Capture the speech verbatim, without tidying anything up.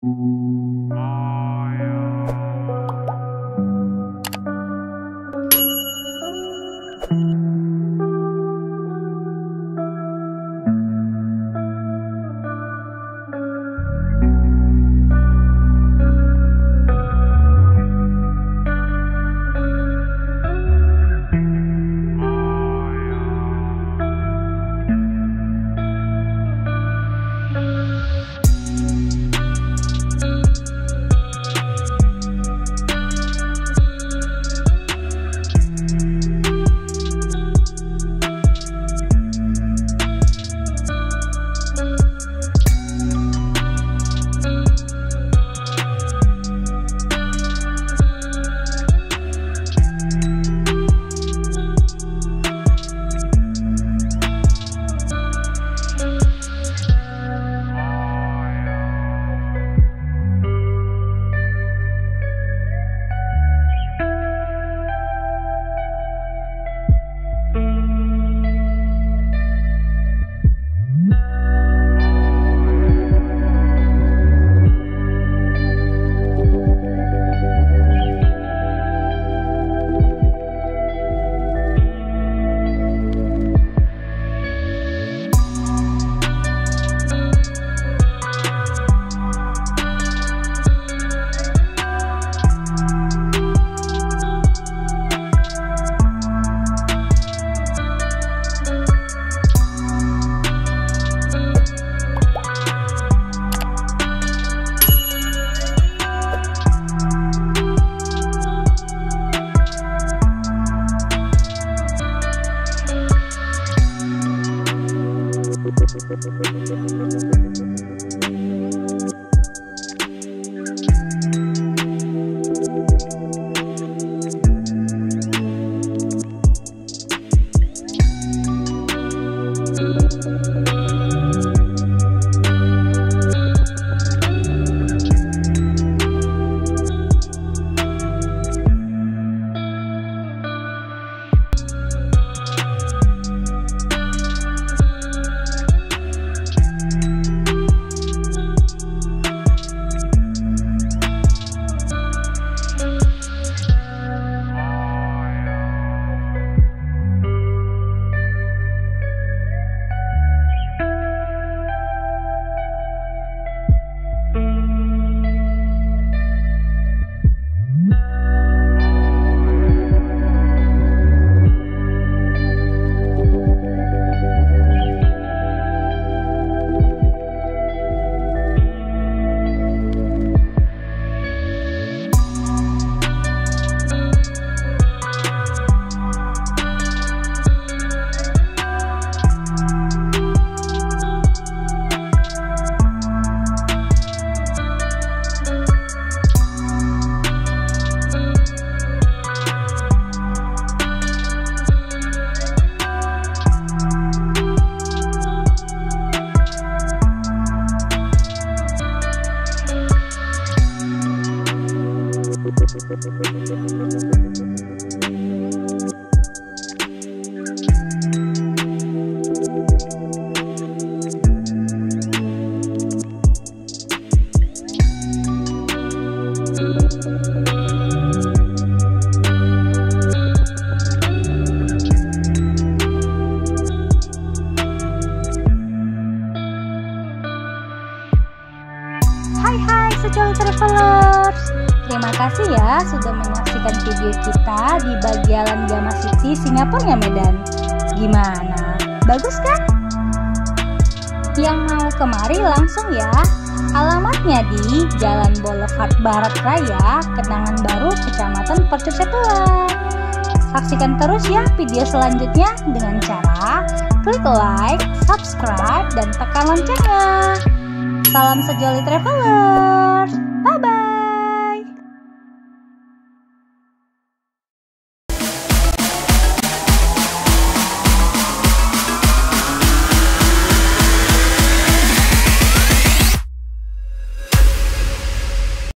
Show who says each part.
Speaker 1: Travelers, terima kasih ya sudah menyaksikan video kita di bagian Gama City, Singaporenya, Medan. Gimana? Bagus kan? Yang mau kemari langsung ya. Alamatnya di Jalan Boulevard Barat, Raya, Kenangan Baru, Kecamatan Percut Sei Tuan. Saksikan terus ya video selanjutnya dengan cara klik like, subscribe, dan tekan loncengnya. Salam sejoli travelers. Bye-bye.